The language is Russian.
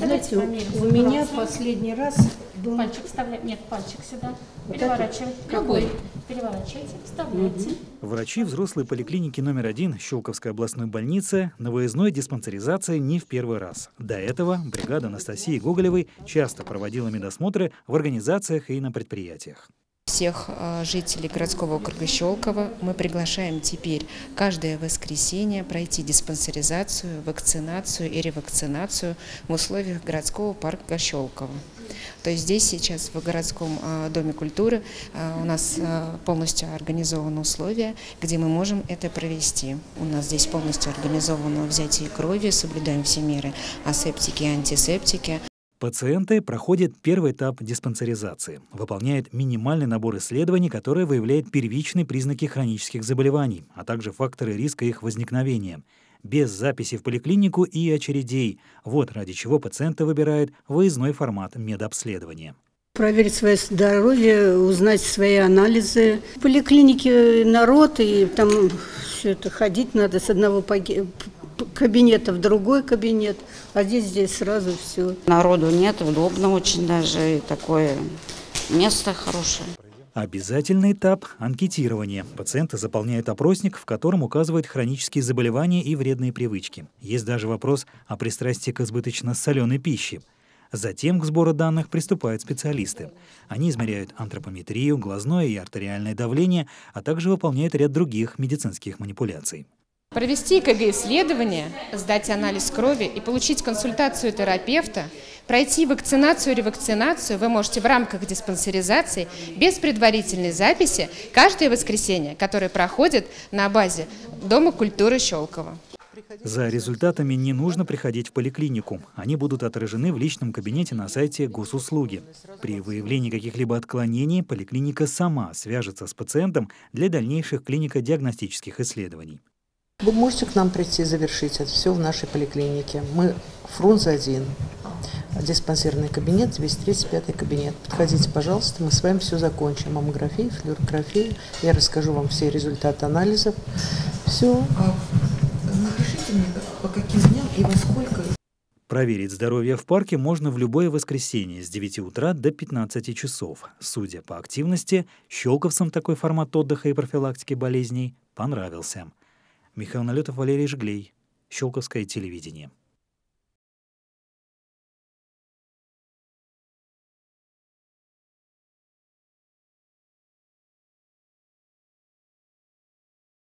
Знаете, у меня последний раз был... Пальчик вставляем. Нет, пальчик сюда. Вот Переворачиваем. какой? Любой. Переворачивайте, вставляйте. Врачи взрослой поликлиники номер 1 Щелковской областной больницы на выездной диспансеризации не в первый раз. До этого бригада Анастасии Гоголевой часто проводила медосмотры в организациях и на предприятиях. Всех жителей городского округа Щелково мы приглашаем теперь каждое воскресенье пройти диспансеризацию, вакцинацию и ревакцинацию в условиях городского парка Щелково. То есть здесь сейчас в городском доме культуры у нас полностью организованы условия, где мы можем это провести. У нас здесь полностью организовано взятие крови, соблюдаем все меры асептики и антисептики. Пациенты проходят первый этап диспансеризации, выполняют минимальный набор исследований, который выявляет первичные признаки хронических заболеваний, а также факторы риска их возникновения. Без записи в поликлинику и очередей. Вот ради чего пациенты выбирают выездной формат медобследования. Проверить свое здоровье, узнать свои анализы. В поликлинике народ, и там все это ходить надо с одного кабинета в другой кабинет, а здесь сразу все. Народу нет, удобно очень даже, и такое место хорошее. Обязательный этап – анкетирование. Пациенты заполняют опросник, в котором указывают хронические заболевания и вредные привычки. Есть даже вопрос о пристрастии к избыточно соленой пище. Затем к сбору данных приступают специалисты. Они измеряют антропометрию, глазное и артериальное давление, а также выполняют ряд других медицинских манипуляций. Провести ЭКГ-исследование, сдать анализ крови и получить консультацию терапевта, пройти вакцинацию и ревакцинацию вы можете в рамках диспансеризации без предварительной записи каждое воскресенье, которое проходит на базе Дома культуры Щелково. За результатами не нужно приходить в поликлинику. Они будут отражены в личном кабинете на сайте Госуслуги. При выявлении каких-либо отклонений поликлиника сама свяжется с пациентом для дальнейших клинико-диагностических исследований. Вы можете к нам прийти, завершить это все в нашей поликлинике. Мы Фрунзе 1, диспансерный кабинет, 235 кабинет. Подходите, пожалуйста, мы с вами все закончим. Маммографию, флюорографию. Я расскажу вам все результаты анализов. Все. Напишите мне, по каким дням и во сколько. Проверить здоровье в парке можно в любое воскресенье с 9 утра до 15 часов. Судя по активности, щелковцам такой формат отдыха и профилактики болезней понравился. Михаил Налетов, Валерий Жглей. Щелковское телевидение.